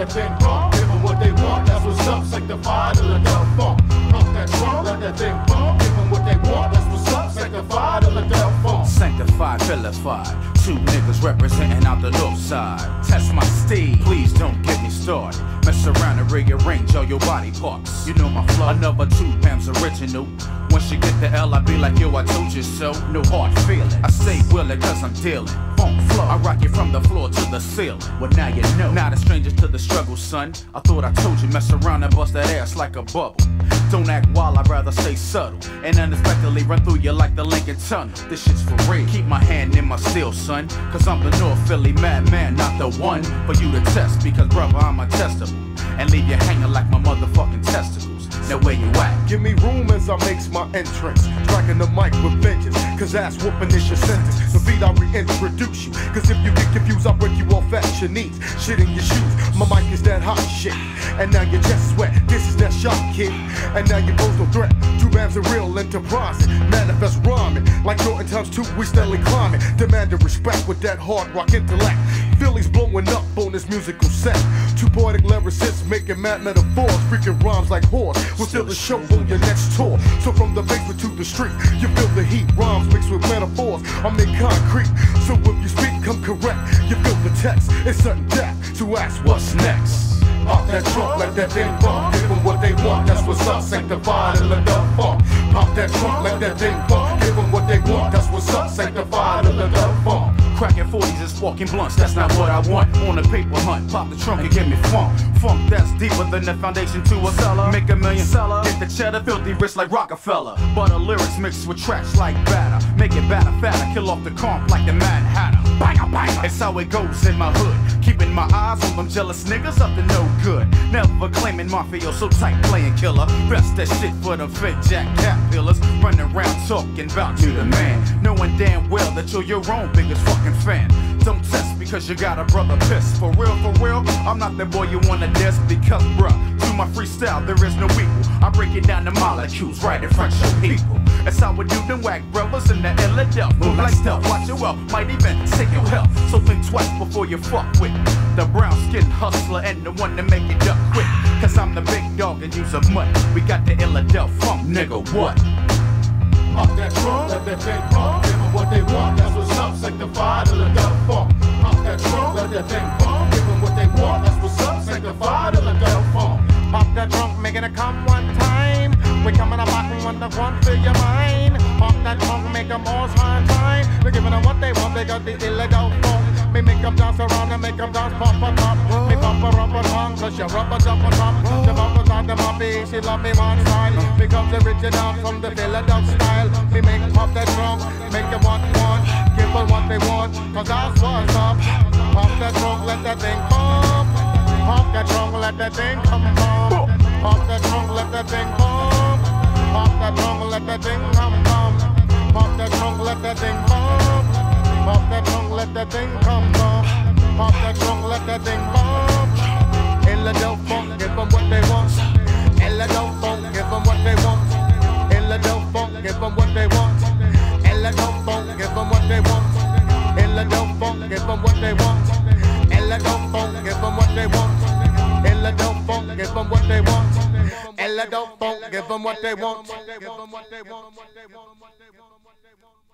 that thing bump. Give them what they want, that's what's up. Sanctified in the Del Funk. Pump that trunk, let that thing bump. Give them what they want, that's what's up. Sanctified in the Del Funk. Sanctified, vilified. Two niggas representing out the north side. Test my steed, please don't get me started. Mess around and rearrange all your body parts. You know my flow, another 2 Pams original. Once you get the L, I be like, yo, I told you so. No hard feeling, I stay willing cause I'm dealing. Funk flow, I rock you from the floor to the ceiling. Well now you know, not a stranger to the struggle, son. I thought I told you, mess around and bust that ass like a bubble. Don't act wild, I'd rather stay subtle. And unexpectedly run through you like the Lincoln Tunnel. This shit's for real, keep my hand in my steel, son. Cause I'm the North Philly madman, not the one for you to test. Because brother, I'm untestable. And leave you hanging like my motherfucking testicles. Now where you at? Give me room as I makes my entrance. Striking the mic with vengeance. Cause ass whooping is your sentence. The beat I reintroduce you. Cause if you get confused, I'll break you off at your knees. Shit in your shoes. My mic is that hot shit. And now your chest sweat. This is that shot, kid. And now you pose no threat. 2 Bams of real enterprise. Manifest rhyming. Like Norton times 2, we steadily climbing. Demanding respect with that hard rock intellect. Philly's blowing up on this musical set. 2 poetic lyricists making mad metaphors. Freaking rhymes like horse. We'll steal the show on your next tour. So from the basement to the street, you feel the heat. Rhymes mixed with metaphors. I'm in concrete. So if you speak, come correct. You feel the text. It's sudden death. So ask what's next. Pop that trunk, let that thing bump. Give them what they want, that's what's up. Sanctified in the Del Funk. Pop that trunk, let that thing bump. Give them what they want, that's what's up. Sanctified in the Del Funk. Cracking 40s and sparking blunts, that's not what I want. On a paper hunt, pop the trunk and give me funk. Funk that's deeper than the foundation to a cellar. Make a million seller, get the cheddar, filthy rich like Rockefeller. Butter lyrics mixed with tracks like batter. Make it batter, fatter, kill off the comp like the Mad Hatter. Banger, banger, it's how it goes in my hood. Keeping my eyes on them jealous niggas up to no good. Never claiming mafia, so tight playing killer. Rest that shit for the fit jack caterpillars. Running around talking about you the man. Knowing damn well that you're your own biggest fucking fan. Don't test because you got a brother pissed. For real, I'm not the boy you wanna diss. Because bruh, to my freestyle there is no equal. I break it down to molecules right in front of your people. That's how we do them whack brothers in the Philadelphia. Move like stealth, watch your wealth, might even take your health. So think twice before you fuck with the brown skin hustler and the one that make it up quick. Cause I'm the big dog and use a mutt. We got the Philadelphia funk, nigga, what? Pop that trunk, let that thing bump. Give them what they want, that's what's up. Sanctified in the Del Funk. Pop that trunk, let that thing bump. Give them what they want, that's what's up. Sanctified in the Del Funk. Pop that trunk, make it a come one time. We coming up back and want the one for your mind. Pop that trunk, make them all shine. We're giving them what they want, they got the illegal funk. Me make them dance around and make them dance pop a top. Me pop a rubber tongue, cause you rubber jump a top. The bumpers on the moppy, she love me one style. Becomes original from the Philadelphia style. Me make pop that trunk, make them what they want. Give them what they want, cause that's what's up. Pop that trunk, let that thing pop. Pop that trunk, let that thing come pop. Pop that trunk, let that thing pop. Pop that trunk, let that thing come pop. Pop that trunk, let that thing pop. Pop that trunk, let that thing come pop. Pop that trunk, let that thing pop. In the Del Funk, give them what they want. In the Del Funk, give them what they want. In the Del Funk, give them what they want. In the Del Funk, give them what they want. In the Del Funk, give them what they want. In the Del Funk, give them what they want. In the Del Funk, give them what they want. In the Del Funk, give them what they want.